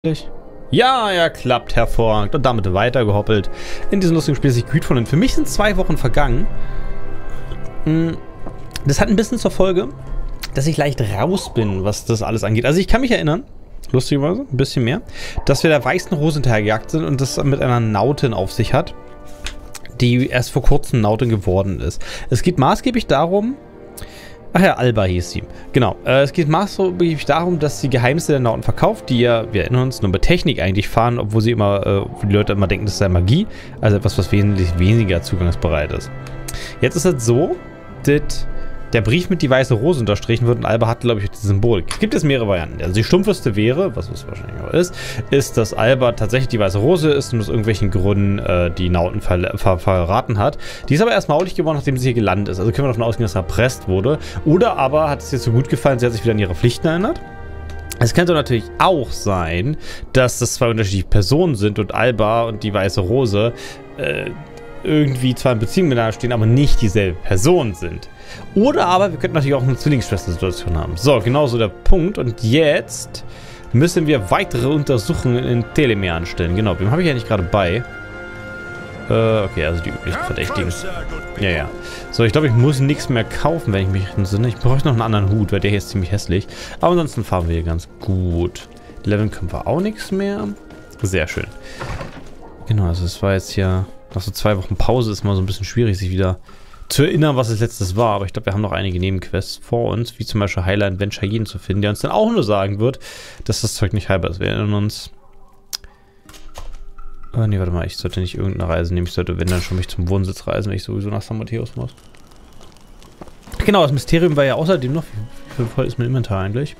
Ja, ja, klappt hervorragend. Und damit weitergehoppelt in diesem lustigen Spiel, das ich gut fand. Für mich sind 2 Wochen vergangen. Das hat ein bisschen zur Folge, dass ich leicht raus bin, was das alles angeht. Also ich kann mich erinnern, lustigerweise, ein bisschen mehr, dass wir der weißen Rose hinterhergejagt sind und das mit einer Nautin auf sich hat, die erst vor kurzem Nautin geworden ist. Es geht maßgeblich darum... Ach ja, Alba hieß sie. Genau. Es geht maßgeblich darum, dass sie Geheimnisse der Nauten verkauft, die ja, wir erinnern uns, nur mit Technik eigentlich fahren, obwohl sie immer, die Leute immer denken, das sei Magie. Also etwas, was wesentlich weniger zugangsbereit ist. Jetzt ist es so, dass der Brief mit die weiße Rose unterstrichen wird und Alba hat, glaube ich, die Symbolik. Es gibt jetzt mehrere Varianten. Also die stumpfeste wäre, was es wahrscheinlich auch ist, dass Alba tatsächlich die weiße Rose ist und aus irgendwelchen Gründen die Nauten verraten hat. Die ist aber erst maulig geworden, nachdem sie hier gelandet ist. Also können wir davon ausgehen, dass er erpresst wurde. Oder aber hat es ihr so gut gefallen, sie hat sich wieder an ihre Pflichten erinnert. Es könnte natürlich auch sein, dass das 2 unterschiedliche Personen sind und Alba und die weiße Rose irgendwie zwar in Beziehung miteinander stehen, aber nicht dieselbe Person sind. Oder aber wir könnten natürlich auch eine Zwillingsschwester-Situation haben. So, genau so der Punkt. Und jetzt müssen wir weitere Untersuchungen in Telemer anstellen. Genau, wem habe ich ja nicht gerade bei. Okay, also die üblichen Verdächtigen. Ja. So, ich glaube, ich muss nichts mehr kaufen, wenn ich mich entsinne. Ich bräuchte noch einen anderen Hut, weil der hier ist ziemlich hässlich. Aber ansonsten fahren wir hier ganz gut. Leveln können wir auch nichts mehr. Sehr schön. Genau, also es war jetzt hier... Nach so 2 Wochen Pause ist mal so ein bisschen schwierig, sich wieder zu erinnern, was es letztes war. Aber ich glaube, wir haben noch einige Nebenquests vor uns, wie zum Beispiel Highline Venture zu finden, der uns dann auch nur sagen wird, dass das Zeug nicht heilbar ist. Wir erinnern uns... nee, warte mal, ich sollte nicht irgendeine Reise nehmen. Ich sollte, wenn dann schon mich zum Wohnsitz reisen, wenn ich sowieso nach San Matthäus muss. Genau, das Mysterium war ja außerdem noch... Wie voll ist mein Inventar eigentlich?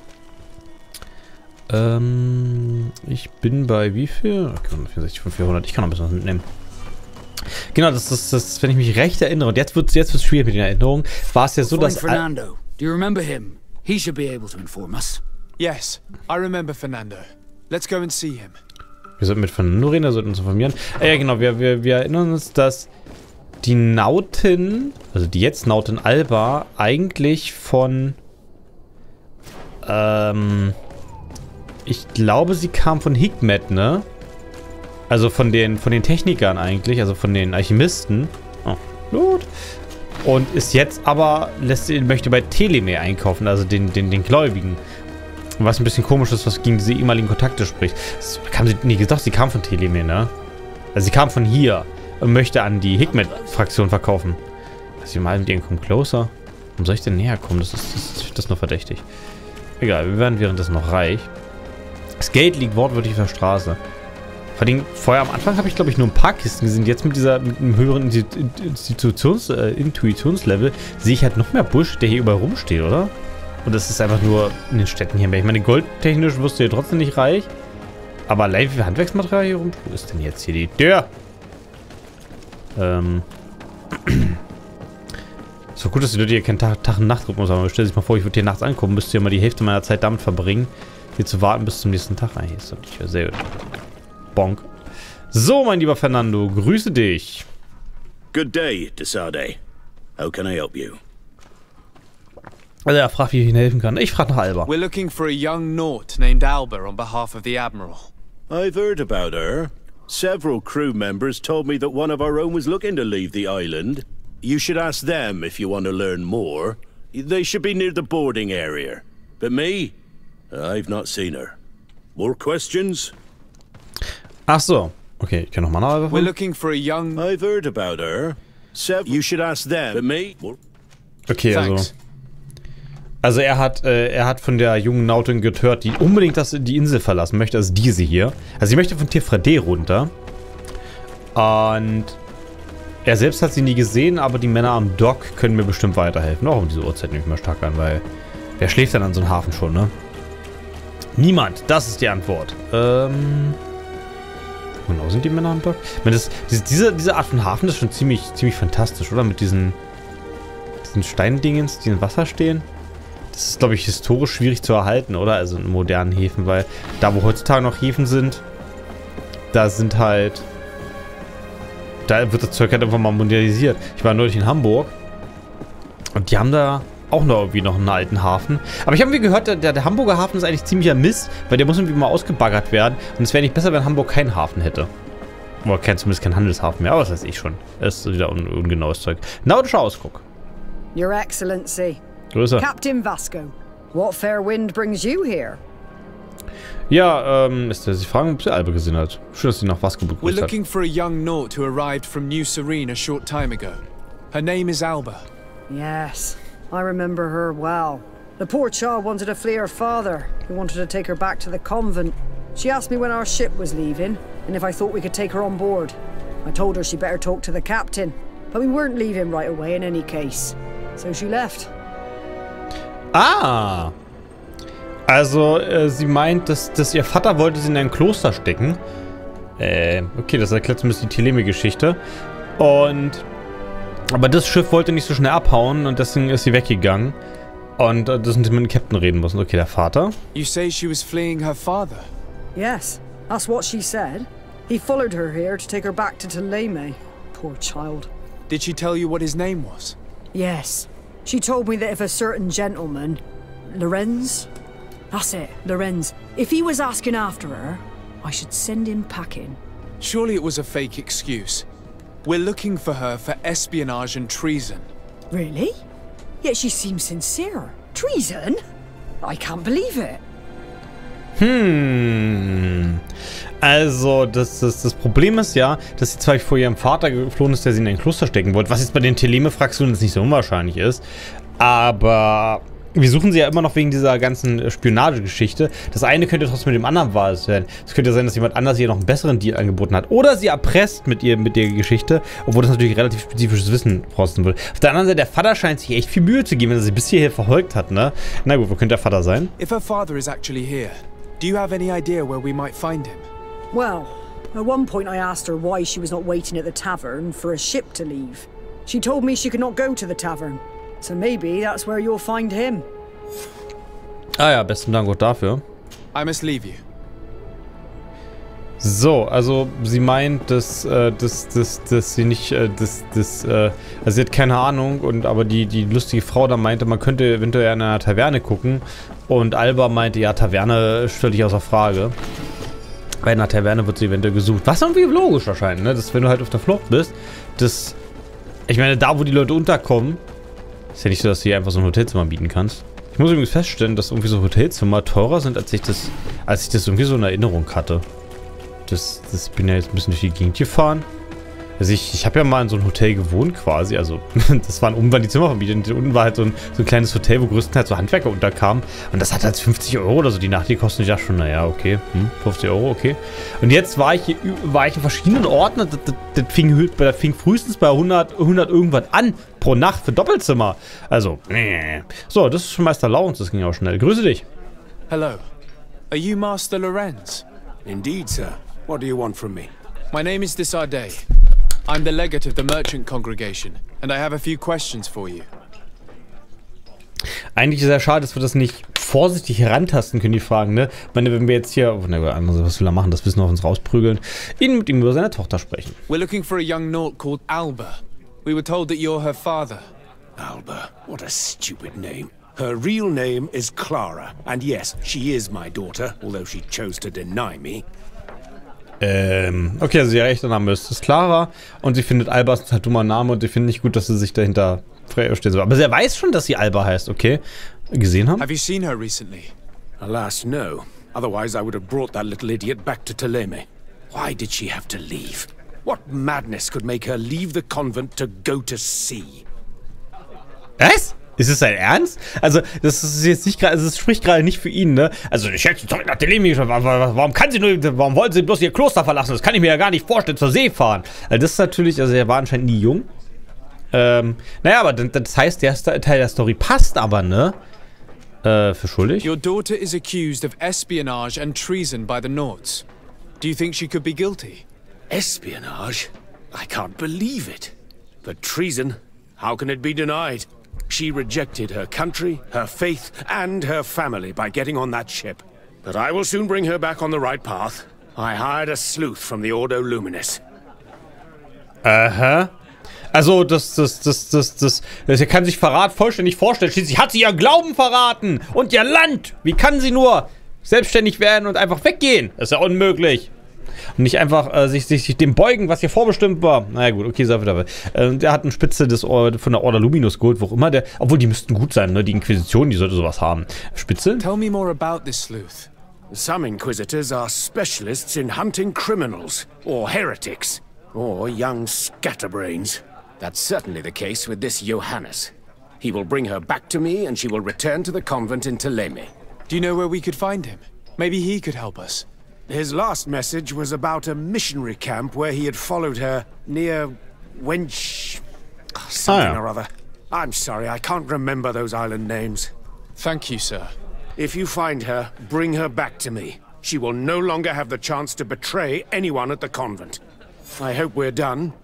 Ich bin bei wie viel? Okay, 64 von 400. Ich kann noch ein bisschen was mitnehmen. Genau, das, wenn ich mich recht erinnere, und jetzt wird's schwierig mit den Erinnerungen, war es ja so, dass... Fernando, do you remember him? He should be able to inform us. Yes, I remember Fernando. Let's go and see him. Wir sollten mit Fernando reden, er sollte uns informieren. Ja, genau, wir erinnern uns, dass die Nautin, also die jetzt Nautin Alba, eigentlich von... ich glaube, sie kam von Hikmet, ne? Also von den Technikern eigentlich, also von den Alchemisten. Oh, gut. Und ist jetzt aber, möchte bei Telemer einkaufen, also den Gläubigen. Was ein bisschen komisch ist, was gegen diese ehemaligen Kontakte spricht. Sie kam von Telemer, ne? Also sie kam von hier und möchte an die Hikmet-Fraktion verkaufen. Also wir mal mit denen kommen closer. Warum soll ich denn näher kommen? Das ist nur verdächtig. Egal, wir werden währenddessen noch reich. Das Geld liegt wortwörtlich auf der Straße. Vorher am Anfang habe ich, glaube ich, nur ein paar Kisten gesehen. Jetzt mit einem höheren Intuitionslevel sehe ich halt noch mehr Busch, der hier überall rumsteht, oder? Und das ist einfach nur in den Städten hier. Ich meine, goldtechnisch wirst du ja trotzdem nicht reich. Aber allein wie viel Handwerksmaterial hier rum? Wo ist denn jetzt hier die Tür? Ist doch gut, dass die Leute hier keinen Tag- und Nachtrhythmus haben. Stell dir mal vor, ich würde hier nachts ankommen, müsste ja mal die Hälfte meiner Zeit damit verbringen, hier zu warten bis zum nächsten Tag. Hier ist natürlich sehr gut. Bonk. So, mein lieber Fernando, grüße dich. Good day, Desade. How can I help you? Also er fragt, wie ich Ihnen helfen kann. Ich frage nach Alba. We're looking for a young Naut named Alba on behalf of the Admiral. I've heard about her. Several crew members told me that one of our own was looking to leave the island. You should ask them if you want to learn more. They should be near the boarding area. But me? I've not seen her. More questions? Ach so. Okay, ich kann nochmal nach Alba. We're looking for a young... I've heard about her. You should ask them. But me? Okay, also er hat von der jungen Nautin gehört, die unbedingt die Insel verlassen möchte, also diese hier. Also sie möchte von Tifrade runter. Und er selbst hat sie nie gesehen, aber die Männer am Dock können mir bestimmt weiterhelfen. Auch um diese Uhrzeit nehme ich mal stark an, weil wer schläft dann an so einem Hafen schon, ne? Niemand, das ist die Antwort. Genau, sind die Männer am Dock? Ich meine, diese Art von Hafen ist schon ziemlich fantastisch, oder? Mit diesen Steindingens, die im Wasser stehen. Das ist, glaube ich, historisch schwierig zu erhalten, oder? Also in modernen Häfen, weil da, wo heutzutage noch Häfen sind, da wird das Zeug halt einfach mal modernisiert. Ich war neulich in Hamburg und die haben da auch noch irgendwie noch einen alten Hafen. Aber ich habe irgendwie gehört, der Hamburger Hafen ist eigentlich ziemlicher Mist, weil der muss irgendwie mal ausgebaggert werden. Und es wäre nicht besser, wenn Hamburg keinen Hafen hätte. Oder zumindest kein Handelshafen mehr, aber das weiß ich schon. Das ist wieder ungenaues Zeug. Nautischer Ausguck. Your Excellency. Grüße. Captain Vasco, what fair wind brings you here? Ja, ist der sich fragen, ob sie Alba gesehen hat. Schön, dass sie nach Vasco We're begrüßt hat. looking for a young Naut who arrived from New Serene a short time ago. Her name is Alba. Yes, I remember her well. The poor child wanted to flee her father, who wanted to take her back to the convent. She asked me when our ship was leaving, and if I thought we could take her on board. I told her she better talk to the captain, but we weren't leaving right away in any case. So she left. Ah! Also, sie meint, dass ihr Vater wollte sie in ein Kloster stecken. Okay, das erklärt zumindest die Theleme-Geschichte. Aber das Schiff wollte nicht so schnell abhauen und deswegen ist sie weggegangen. Und das sind sie mit dem Captain reden müssen. Okay, der Vater. You say she was fleeing her father? Yes, that's what she said. He followed her here to take her back to Theleme. Poor child. Did she tell you what his name was? Yes. She told me that if a certain gentleman, Lorenz? That's it, Lorenz. If he was asking after her, I should send him packing. Surely it was a fake excuse. We're looking for her for espionage and treason. Really? Yet she seems sincere. Treason? I can't believe it. Also, das Problem ist ja, dass sie zwar vor ihrem Vater geflohen ist, der sie in ein Kloster stecken wollte, was jetzt bei den Theleme-Fraktionen nicht so unwahrscheinlich ist. Aber wir suchen sie ja immer noch wegen dieser ganzen Spionagegeschichte. Das eine könnte trotzdem mit dem anderen wahr sein. Es könnte sein, dass jemand anders ihr noch einen besseren Deal angeboten hat. Oder sie erpresst mit der Geschichte, obwohl das natürlich relativ spezifisches Wissen kosten will. Auf der anderen Seite, der Vater scheint sich echt viel Mühe zu geben, wenn er sie bis hierher verfolgt hat, ne? Na gut, wo könnte der Vater sein? If her father is actually here, do you have any idea where we might find him? Well, at one point I asked her why she was not waiting at the tavern for a ship to leave. She told me she could not go to the tavern. So maybe that's where you'll find him. Ah ja, besten Dank auch dafür. I must leave you. So, also sie meint, dass sie nicht, also sie hat keine Ahnung, aber die lustige Frau da meinte, man könnte eventuell in einer Taverne gucken und Alba meinte, ja, Taverne stellt dich außer Frage. Bei einer Taverne wird sie eventuell gesucht. Was irgendwie logisch erscheint, ne? Dass wenn du halt auf der Flucht bist, ich meine, da wo die Leute unterkommen, ist ja nicht so, dass du hier einfach so ein Hotelzimmer bieten kannst. Ich muss übrigens feststellen, dass irgendwie so Hotelzimmer teurer sind, als ich das irgendwie so in Erinnerung hatte. Ich bin ja jetzt ein bisschen durch die Gegend gefahren. Also ich habe ja mal in so einem Hotel gewohnt quasi, also das waren die Zimmer vermietet. Unten war halt so ein kleines Hotel, wo größtenteils so Handwerker unterkamen. Und das hat halt 50 € oder so die Nacht gekostet. Und ich dachte schon, naja, okay, 50 €, okay. Und jetzt war ich in verschiedenen Orten. Das fing frühestens bei 100 irgendwas an pro Nacht für Doppelzimmer. Also, so, das ist schon Meister Laurens, das ging auch schnell. Grüße dich. Hello. Are you Master Lorenz? Indeed, sir. What do you want from me? My name is Desardet. I'm the legate of the merchant congregation, and I have a few questions for you. Eigentlich ist es ja schade, dass wir das nicht vorsichtig herantasten können, die Fragen, ne? Ich meine, wenn wir jetzt hier, was will er machen, das Wissen auf uns rausprügeln, mit ihm über seine Tochter sprechen. We're looking for a young Naut called Alba. We were told that you're her father. Alba, what a stupid name. Her real name is Clara, and yes, she is my daughter, although she chose to deny me. Okay, also ihr rechter Name ist Clara und sie findet Alba ist ein halt dummer Name und sie findet nicht gut, dass sie sich dahinter stehen soll. Aber sie weiß schon, dass sie Alba heißt, okay? Gesehen haben? Have you seen her recently? Alas, no. Otherwise I would have brought that little idiot back to Theleme. Why did she have to leave? What madness could make her leave the convent to go to sea? Was? Ist es sein Ernst? Also, das ist jetzt nicht gerade, also es spricht gerade nicht für ihn, ne? Also, ich hätte zurück nach Theleme, warum wollen sie bloß ihr Kloster verlassen? Das kann ich mir ja gar nicht vorstellen, zur See fahren. Also, das ist natürlich, also er war anscheinend nie jung. Naja, aber das heißt, der Teil der Story passt aber, ne? Für schuldig. Your daughter is accused of espionage and treason by the Nauts. Do you think she could be guilty? Espionage? I can't believe it. But treason? How can it be denied? She rejected her country, her faith, and her family by getting on that ship. But I will soon bring her back on the right path. I hired a sleuth from the Ordo Luminis. Aha. Also, das kann sich Verrat vollständig vorstellen. Schließlich hat sie ihr Glauben verraten und ihr Land. Wie kann sie nur selbstständig werden und einfach weggehen? Das ist ja unmöglich. Und nicht einfach sich dem beugen, was hier vorbestimmt war. Naja gut, okay, sei wieder. Der hat eine Spitze von der Order Luminus geholt, wo auch immer der. Obwohl, die müssten gut sein, ne? Die Inquisition, die sollte sowas haben. Spitze? Tell me more about this sleuth. Some inquisitors are specialists in hunting criminals, or heretics, or young scatterbrains. That's certainly the case with this Johannes. He will bring her back to me, and she will return to the convent in Thélème. Do you know where we could find him? Maybe he could help us. His last message was about a missionary camp where he had followed her near Wench... something or other. I'm sorry, I can't remember those island names. Thank you, sir. If you find her, bring her back to me. She will no longer have the chance to betray anyone at the convent. I hope we're done.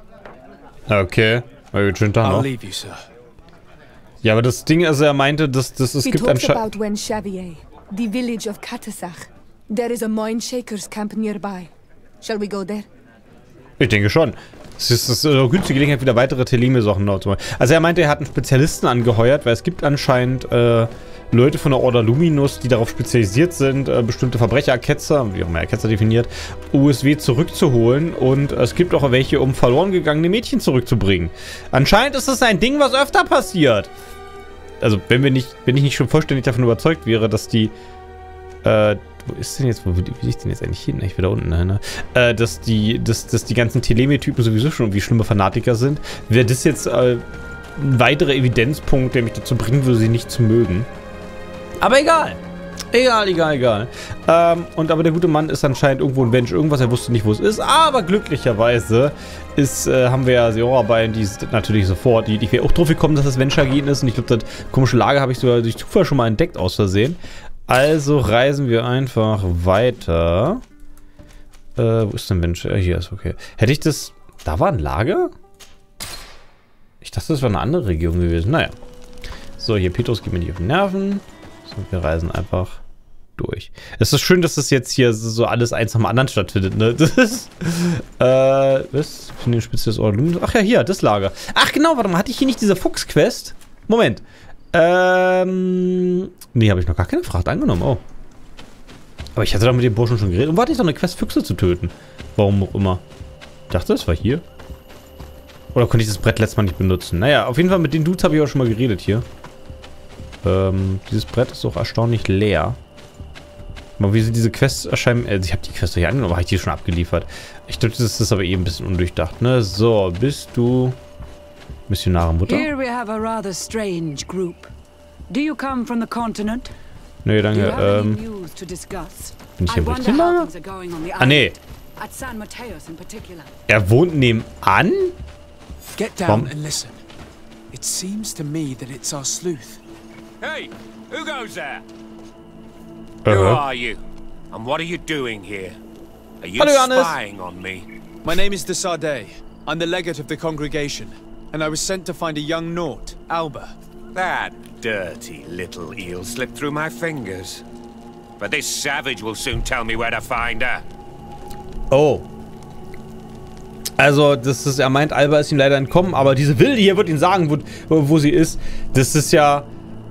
Okay. Schönen Tag noch. I'll leave you, sir. Ja, aber das Ding, also er meinte, dass es gibt anscheinend... about Wen Xavier, the village of Katasach. There is a Moin Shakers camp nearby. Shall we go there? Ich denke schon. Es ist eine günstige Gelegenheit, wieder weitere Thélème-Sachen noch zu machen. Also er meinte, er hat einen Spezialisten angeheuert, weil es gibt anscheinend Leute von der Order Luminus, die darauf spezialisiert sind, bestimmte Verbrecherketzer, wie auch immer Ketzer definiert, USW zurückzuholen. Und es gibt auch welche, um verloren gegangene Mädchen zurückzubringen. Anscheinend ist das ein Ding, was öfter passiert. Also wenn ich nicht schon vollständig davon überzeugt wäre, dass die wo ist denn jetzt, wo will ich denn jetzt eigentlich hin? Ich will da unten hin, ne? Dass die ganzen Thélème-Typen sowieso schon irgendwie schlimme Fanatiker sind, wäre das jetzt ein weiterer Evidenzpunkt, der mich dazu bringen würde, sie nicht zu mögen. Aber egal. Egal. Aber der gute Mann ist anscheinend irgendwo ein Mensch, irgendwas, er wusste nicht, wo es ist. Aber glücklicherweise haben wir ja Seora bei, die ist natürlich sofort, die wäre auch drauf gekommen, dass das Venture-Gen ist. Und ich glaube, das komische Lager habe ich sogar durch Zufall schon mal entdeckt, aus Versehen. Also reisen wir einfach weiter. Wo ist denn Venture? Hier ist okay. Hätte ich das... Da war ein Lager? Ich dachte, das war eine andere Region gewesen. Naja. So, hier, Petrus geht mir nicht auf die Nerven. So, wir reisen einfach durch. Es ist schön, dass das jetzt hier so alles eins nach dem anderen stattfindet, ne? Das ist, was? Von den Spitze des Orden. Ach ja, hier, das Lager. Ach genau, warte mal, hatte ich hier nicht diese Fuchs-Quest? Moment. Nee, habe ich noch gar keine Fracht angenommen, oh. Aber ich hatte doch mit dem Burschen schon geredet. Und warte, ich doch eine Quest, Füchse zu töten. Warum auch immer. Ich dachte, das war hier. Oder konnte ich das Brett letztes Mal nicht benutzen? Naja, auf jeden Fall mit den Dudes habe ich auch schon mal geredet hier. Dieses Brett ist auch erstaunlich leer. Aber wie sind diese Quests erscheinen? Ich habe die Quest hier angenommen, aber habe ich die schon abgeliefert. Ich dachte, das ist aber eben ein bisschen undurchdacht, ne? So, bist du Missionare Mutter? Here we have a rather strange group. Do you come from the continent? Nee, danke. Bin ich hier im richtigen Lager? Ah, nee. Er wohnt nebenan? Get down and listen. It seems to me that it's our sleuth. Hey, who goes there? Who are you? And what are you doing here? Are you spying on me? My name is de Sardet. I'm the legate of the congregation. And I was sent to find a young Naut, Alba. That dirty little eel slipped through my fingers. But this savage will soon tell me where to find her. Oh. Also, er meint, Alba ist ihm leider entkommen, aber diese Wilde hier wird ihm sagen, wo sie ist. Das ist ja,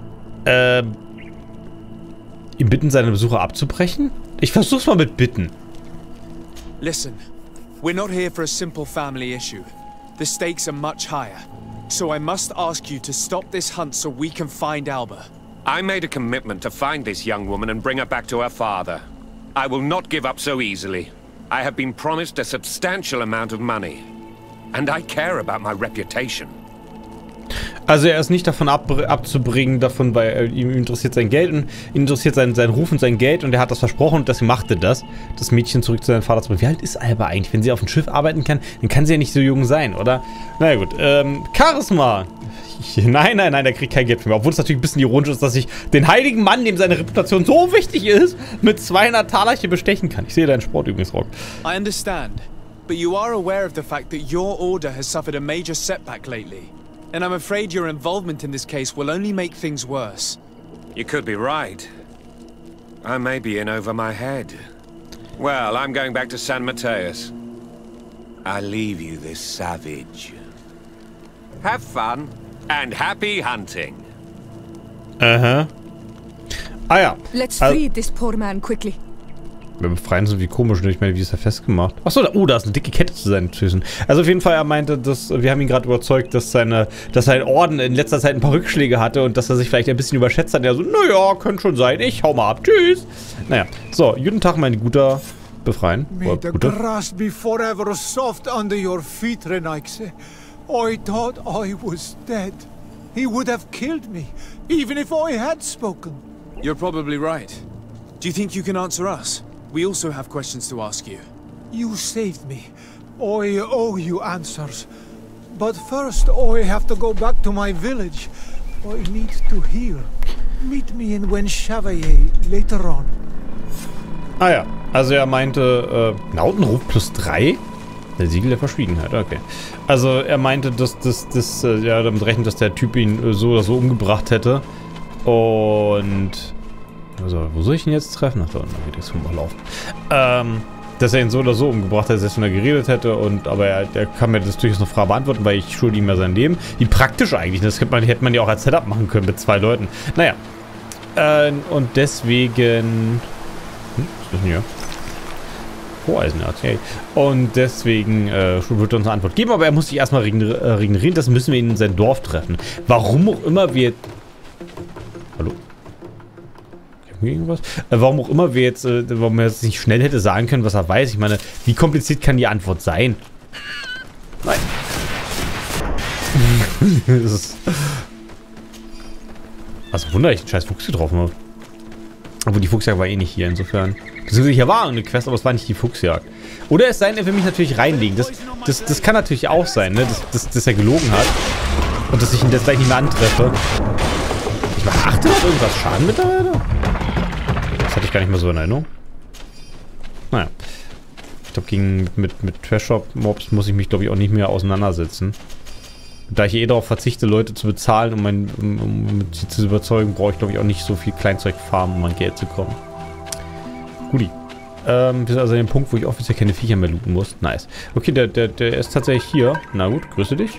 ihm bitten, seine Besucher abzubrechen? Ich versuch's mal mit bitten. Listen, we're not here for a simple family issue. The stakes are much higher. So I must ask you to stop this hunt so we can find Alba. I made a commitment to find this young woman and bring her back to her father. I will not give up so easily. I have been promised a substantial amount of money. And I care about my reputation. Also er ist nicht davon abzubringen, weil ihm interessiert sein Geld und ihn interessiert sein Ruf und sein Geld und er hat das versprochen und deswegen machte das Mädchen zurück zu seinem Vater zu bringen. Wie alt ist Alba eigentlich? Wenn sie auf dem Schiff arbeiten kann, dann kann sie ja nicht so jung sein, oder? Naja gut, Charisma. Nein, der kriegt kein Geld von mir. Obwohl es natürlich ein bisschen ironisch ist, dass ich den heiligen Mann, dem seine Reputation so wichtig ist, mit 200 Taler hier bestechen kann. Ich sehe deinen Sportübungsrock. I understand, but you are aware of the fact that your order has suffered a major setback lately. And I'm afraid your involvement in this case will only make things worse. You could be right. I may be in over my head. Well, I'm going back to San Mateus. I leave you this savage. Have fun and happy hunting. Aha. Ah ja. Let's free this poor man quickly. Wir befreien so wie komisch, ich meine, wie ist er festgemacht? Achso, da ist eine dicke Kette zu seinen Füßen. Also auf jeden Fall, er meinte, dass wir haben ihn gerade überzeugt, dass sein Orden in letzter Zeit ein paar Rückschläge hatte und dass er sich vielleicht ein bisschen überschätzt hat. Er so, naja, könnte schon sein, ich hau mal ab, tschüss. Naja, so, guten Tag, mein guter Befreien. May the grass be forever soft under your feet, Renaigse. I thought I was dead. He would have killed me, even if I had spoken. You're probably right. Do you think you can answer us? We also have questions to ask you. You saved me. I owe you answers. But first, I have to go back to my village. I need to heal. Meet me in Wenchavaye later on. Ah ja, also er meinte, Nautenruf +3? Der Siegel der Verschwiegenheit, okay. Also er meinte, dass ja, damit rechnet, dass der Typ ihn so oder so umgebracht hätte. Und... Also, wo soll ich ihn jetzt treffen? Ach, da unten geht es laufen. Dass er ihn so oder so umgebracht hätte, selbst wenn er geredet hätte. Aber er kann mir das durchaus noch Frage beantworten, weil ich schulde ihm ja sein Leben. Wie praktisch eigentlich. Das hätte man ja auch als Setup machen können mit 2 Leuten. Naja. Und deswegen... was ist denn hier? Voreisenerz, yay. Und deswegen wird er uns eine Antwort geben. Aber er muss sich erstmal regenerieren. Das müssen wir ihn in sein Dorf treffen. Warum auch immer wir... Hallo? Irgendwas? Warum auch immer wir jetzt, warum er jetzt nicht schnell hätte sagen können, was er weiß. Ich meine, wie kompliziert kann die Antwort sein? Nein. Das ist... Also Wunder, ich den scheiß Fuchs getroffen habe. Obwohl die Fuchsjagd war eh nicht hier, insofern. Beziehungsweise hier war eine Quest, aber es war nicht die Fuchsjagd. Oder es sei denn, er will mich natürlich reinlegen. Das kann natürlich auch sein, ne? Dass er gelogen hat. Und dass ich ihn jetzt gleich nicht mehr antreffe. Ich meine, 800 irgendwas Schaden mittlerweile? Das hatte ich gar nicht mehr so in Erinnerung. Naja. Ich glaube, mit Trash-Shop-Mobs muss ich mich, glaube ich, auch nicht mehr auseinandersetzen. Da ich darauf verzichte, Leute zu bezahlen, um sie zu überzeugen, brauche ich, glaube ich, auch nicht so viel Kleinzeug farmen, um an Geld zu kommen. Guti. Wir sind also an dem Punkt, wo ich offiziell keine Viecher mehr looten muss. Nice. Okay, der ist tatsächlich hier. Na gut, grüße dich.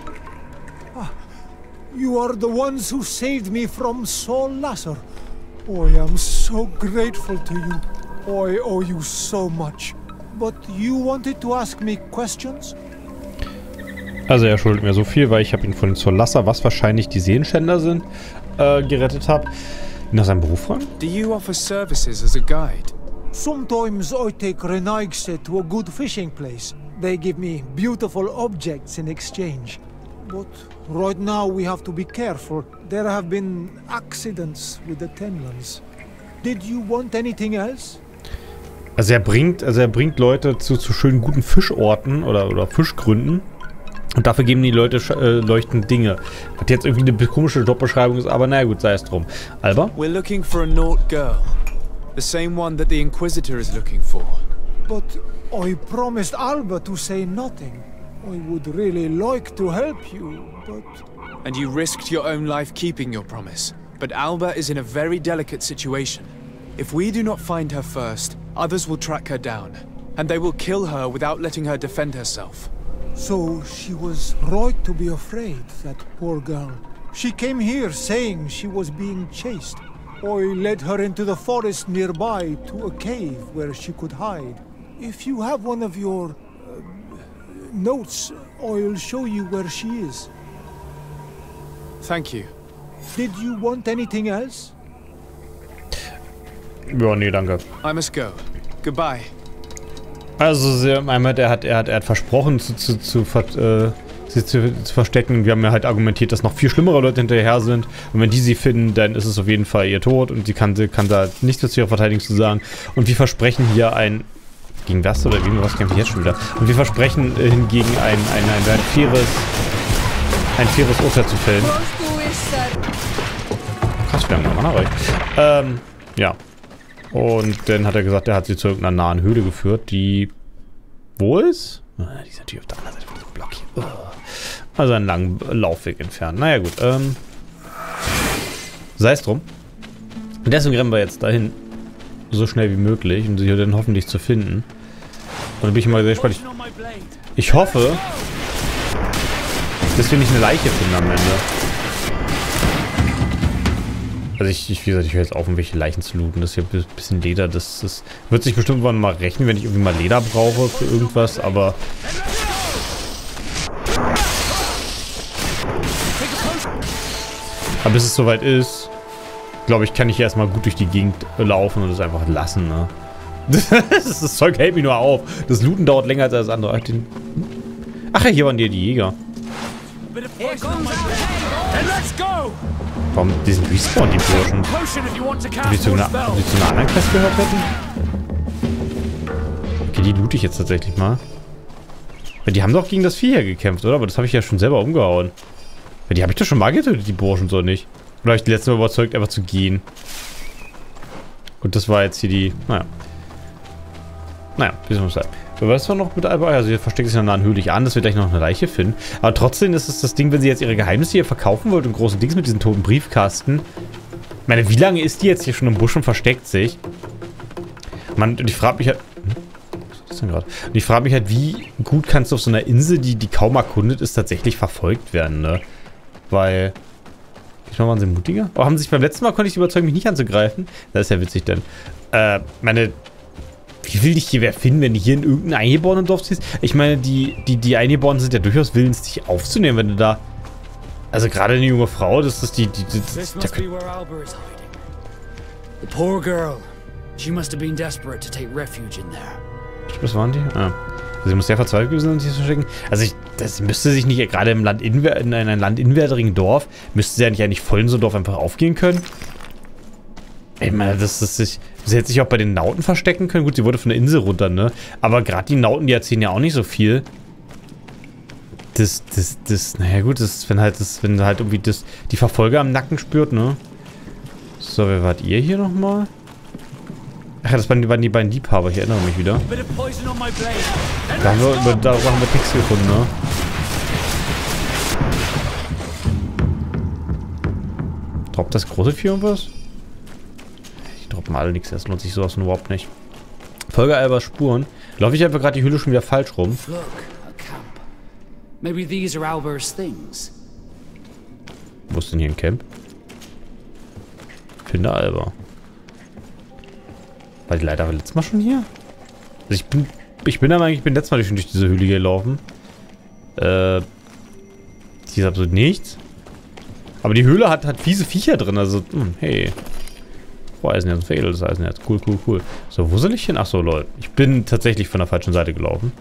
You are the ones who saved me from Saul Lasser. I am so grateful to you. I owe you so much. But you wanted to ask me questions? Also er schuldet mir so viel, weil ich habe ihn von den Solasser, was wahrscheinlich die Seelenschänder sind, gerettet habe. Nach seinem Beruf fragen? Do you offer services as a guide? Sometimes I take Renaigse to a good fishing place. They give me beautiful objects in exchange. But right now we have to be careful. There have been accidents with the Tenlands. Did you want anything else? Also er bringt Leute zu schönen guten Fischorten oder Fischgründen. Und dafür geben die Leute leuchtende Dinge. Was jetzt irgendwie eine komische Jobbeschreibung ist, aber naja gut, sei es drum. Alba? We're looking for a Nord girl. The same one that the Inquisitor is looking for. But I promised Alba to say nothing. I would really like to help you, but... And you risked your own life keeping your promise. But Alba is in a very delicate situation. If we do not find her first, others will track her down. And they will kill her without letting her defend herself. So she was right to be afraid, that poor girl. She came here saying she was being chased. I led her into the forest nearby to a cave where she could hide. If you have one of your... notes, I'll show you where she is. Thank you. Did you want anything else? Ja, nee, danke. I must go. Goodbye. Also, er hat versprochen, sie zu verstecken. Wir haben ja halt argumentiert, dass noch viel schlimmere Leute hinterher sind. Und wenn die sie finden, dann ist es auf jeden Fall ihr Tod. Und sie kann da nichts zu ihrer Verteidigung zu sagen. Und wir versprechen hier ein... Gegen was oder gegen was kämpfe ich jetzt schon wieder? Und wir versprechen hingegen ein faires Urteil zu fällen. Krass, wie lange Mana reicht. Ja. Und dann hat er gesagt, er hat sie zu irgendeiner nahen Höhle geführt, die... Wo ist? Die ist natürlich auf der anderen Seite von diesem Block hier. Also einen langen Laufweg entfernt. Naja gut, sei es drum. Und deswegen rennen wir jetzt dahin. So schnell wie möglich, um sie dann hoffentlich zu finden. Und dann bin ich mal sehr gespannt. Ich hoffe, Bis wir nicht eine Leiche finden am Ende. Also wie gesagt, ich höre jetzt auf, um welche Leichen zu looten. Das ist ja ein bisschen Leder. Das wird sich bestimmt mal rechnen, wenn ich irgendwie mal Leder brauche für irgendwas, aber... Aber bis es soweit ist, glaube ich, kann ich erstmal gut durch die Gegend laufen und es einfach lassen, ne? Das Zeug hält mich nur auf. Das Looten dauert länger als das andere. Ach ja, hier waren die Jäger. Warum diesen Respawn, die Burschen? Ob die zu einer anderen Quest gehört hätten? Okay, die loot ich jetzt tatsächlich mal. Weil die haben doch gegen das Vieh hier gekämpft, oder? Aber das habe ich ja schon selber umgehauen. Weil die habe ich doch schon mal getötet, die Burschen, so nicht. Oder habe ich die letzte Mal überzeugt, einfach zu gehen? Und das war jetzt hier die... Naja, wie soll man sagen. Was war noch mit Alba? Also hier versteckt sich in einer nahen Höhle an, dass wir gleich noch eine Leiche finden. Aber trotzdem ist es das Ding, wenn sie jetzt ihre Geheimnisse hier verkaufen wollte und große Dings mit diesem toten Briefkasten. Ich meine, wie lange ist die jetzt hier schon im Busch und versteckt sich? Und ich frage mich halt... Was ist denn gerade? Und ich frage mich halt, wie gut kannst du auf so einer Insel, die kaum erkundet ist, tatsächlich verfolgt werden, ne? Weil... Diesmal waren sie mutiger. Oh, haben sie sich beim letzten Mal, konnte ich die überzeugen, mich nicht anzugreifen? Das ist ja witzig, denn... Wie will dich hier wer finden, wenn du hier in irgendein eingeborenen Dorf ziehst? Ich meine, die Eingeborenen sind ja durchaus willens, dich aufzunehmen, wenn du da... Also gerade eine junge Frau, das ist die poor girl. She must have been desperate to take refuge in there. Was waren die? Ah. Also sie muss sehr verzweifelt gewesen sein, sich zu verstecken. Also das müsste sich nicht, gerade im in einem landinwärtigen Dorf, müsste sie ja nicht eigentlich voll in so ein Dorf einfach aufgehen können. Ich meine, sie hätte sich auch bei den Nauten verstecken können. Gut, sie wurde von der Insel runter, ne? Aber gerade die Nauten, die erzählen ja auch nicht so viel. Naja gut, wenn halt irgendwie die Verfolger am Nacken spürt, ne? So, wer wart ihr hier nochmal? Ach ja, das waren die beiden Liebhaber, ich erinnere mich wieder. Darüber haben wir Pix gefunden, ne? Droppt das große Vieh irgendwas? Droppen alle nichts, das lohnt sich sowas überhaupt nicht. Folge Albers Spuren. Laufe ich einfach gerade die Höhle schon wieder falsch rum? Look, a camp. Maybe these are Alber's things. Wo ist denn hier ein Camp? Finde Alba. War die leider letztes Mal schon hier? Also ich bin letztes Mal schon durch diese Höhle gelaufen. Hier ist absolut nichts. Aber die Höhle hat fiese Viecher drin, also, hey. Oh, Eisenerz, veredeltes Eisenerz. Cool, cool, cool. So, wo soll ich hin? Achso, Leute. Ich bin tatsächlich von der falschen Seite gelaufen.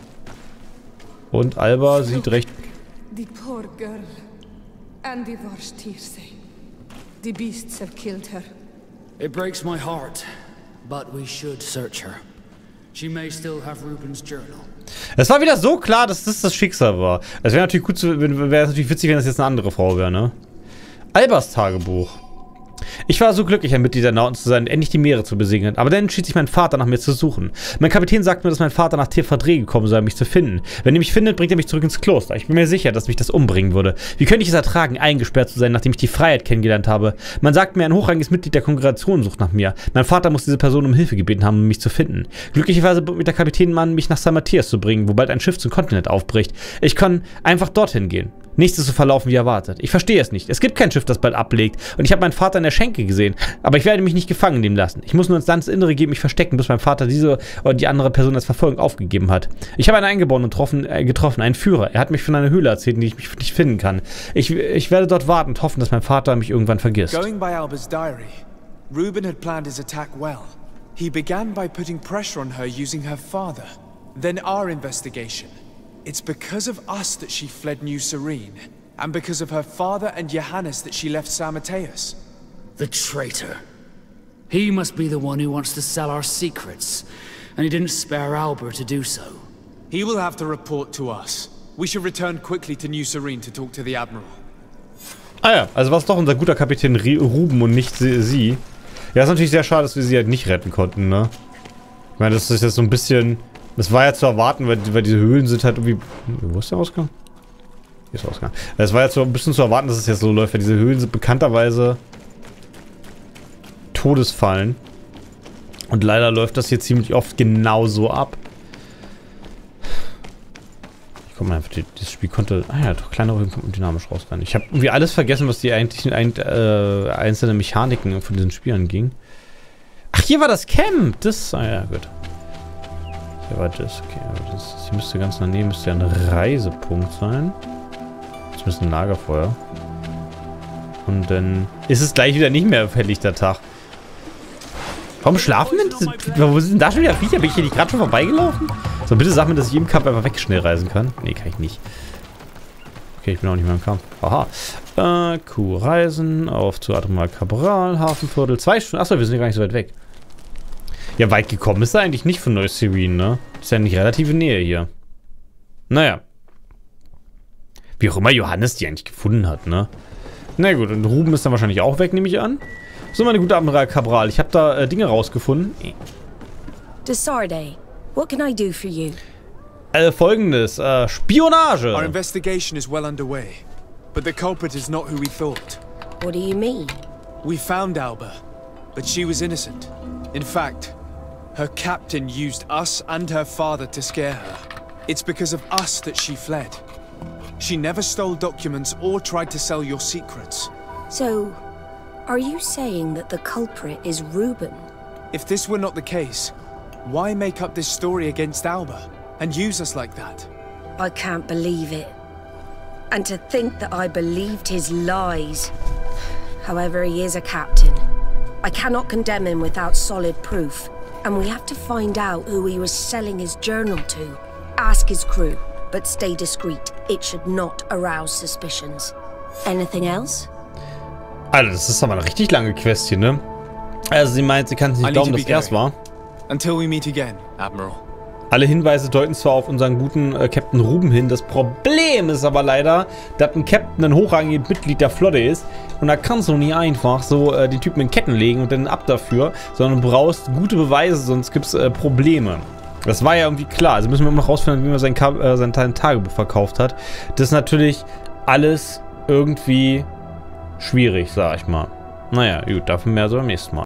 Und Alba sieht recht... The poor girl. And the Vorstirsee. The beasts have killed her. It breaks my heart, but we should search her. She may still have Reuben's journal. Es war wieder so klar, dass das Schicksal war. Es wäre natürlich wäre natürlich witzig, wenn das jetzt eine andere Frau wäre, ne? Albas Tagebuch. Ich war so glücklich, ein Mitglied der Nauten zu sein und endlich die Meere zu besegnen, aber dann entschied sich mein Vater, nach mir zu suchen. Mein Kapitän sagt mir, dass mein Vater nach Tephadreh gekommen sei, um mich zu finden. Wenn er mich findet, bringt er mich zurück ins Kloster. Ich bin mir sicher, dass mich das umbringen würde. Wie könnte ich es ertragen, eingesperrt zu sein, nachdem ich die Freiheit kennengelernt habe? Man sagt mir, ein hochrangiges Mitglied der Kongregation sucht nach mir. Mein Vater muss diese Person um Hilfe gebeten haben, um mich zu finden. Glücklicherweise bot mir der Kapitän an, mich nach San Matthias zu bringen, wo bald ein Schiff zum Kontinent aufbricht. Ich kann einfach dorthin gehen. Nichts ist so verlaufen wie erwartet. Ich verstehe es nicht. Es gibt kein Schiff, das bald ablegt. Und ich habe meinen Vater in der Schenke gesehen. Aber ich werde mich nicht gefangen nehmen lassen. Ich muss nur ins Landesinnere gehen, mich verstecken, bis mein Vater diese oder die andere Person als Verfolgung aufgegeben hat. Ich habe einen Eingeborenen getroffen, einen Führer. Er hat mich von einer Höhle erzählt, in die ich mich nicht finden kann. Ich werde dort warten und hoffen, dass mein Vater mich irgendwann vergisst. Going by Alba's diary, Reuben had planned his attack well. He began by putting pressure on her using her father. Then our investigation. It's because of us that she fled New Serene, and because of her father and Johannes that she left San Matthias. The traitor. He must be the one who wants to sell our secrets, and he didn't spare Alba to do so. He will have to report to us. We should return quickly to New Serene to talk to the Admiral. Ah ja, also war es doch unser guter Kapitän Ruben und nicht sie. Ja, ist natürlich sehr schade, dass wir sie halt nicht retten konnten, ne? Ich meine, das ist jetzt so ein bisschen... Das war ja zu erwarten, weil diese Höhlen sind halt irgendwie... Wo ist der Ausgang? Hier ist der Ausgang. Es war jetzt so ein bisschen zu erwarten, dass es jetzt so läuft, weil diese Höhlen sind bekannterweise Todesfallen. Und leider läuft das hier ziemlich oft genauso ab. Guck mal, einfach das Spiel konnte... Ah ja, doch, kleine Rücken kommt dynamisch raus rein. Ich habe irgendwie alles vergessen, was die eigentlichen einzelnen Mechaniken von diesen Spielen ging. Ach, hier war das Camp! Das... Ah ja, gut. Hier war das. Okay, das hier müsste ganz daneben, müsste ja ein Reisepunkt sein. Das müsste ein Lagerfeuer. Und dann ist es gleich wieder nicht mehr helllichter Tag. Warum schlafen denn diese... Wo sind denn da schon wieder Viecher? Bin ich hier nicht gerade schon vorbeigelaufen? So, bitte sag mir, dass ich im Kampf einfach weg schnell reisen kann. Nee, kann ich nicht. Okay, ich bin auch nicht mehr im Kampf. Aha. Kuh reisen. Auf zu Admiral Cabral. Hafenviertel. 2 Stunden. Achso, wir sind ja gar nicht so weit weg. Ja, weit gekommen ist er eigentlich nicht von Neuseerin, ne? Ist ja nicht relative Nähe hier. Naja. Wie auch immer Johannes die eigentlich gefunden hat, ne? Na gut, und Ruben ist dann wahrscheinlich auch weg, nehme ich an. So, meine gute Admiral Cabral. Ich habe da Dinge rausgefunden. Desarde, what can I do for you? Folgendes. Spionage. Our investigation is well underway, but the culprit is not who we thought. What do you mean? We found Alba, but she was innocent. In fact, her captain used us and her father to scare her. It's because of us that she fled. She never stole documents or tried to sell your secrets. So, are you saying that the culprit is Reuben? If this were not the case, why make up this story against Alba and use us like that? I can't believe it. And to think that I believed his lies. However, he is a captain. I cannot condemn him without solid proof. And we have to find out who he was selling his journal to. Ask his crew, but stay discreet. It should not arouse suspicions. Anything else? Alter, das ist aber eine richtig lange Quest hier, ne? Also sie meint, sie kann es nicht glauben, dass er es war. Until we meet again, Admiral. Alle Hinweise deuten zwar auf unseren guten Captain Ruben hin. Das Problem ist aber leider, dass ein Captain ein hochrangiges Mitglied der Flotte ist. Und da kannst du nie einfach so die Typen in Ketten legen und dann ab dafür. Sondern du brauchst gute Beweise, sonst gibt es Probleme. Das war ja irgendwie klar. Also müssen wir noch rausfinden, wie man sein Tagebuch verkauft hat. Das ist natürlich alles irgendwie schwierig, sag ich mal. Naja, gut, dafür mehr so beim nächsten Mal.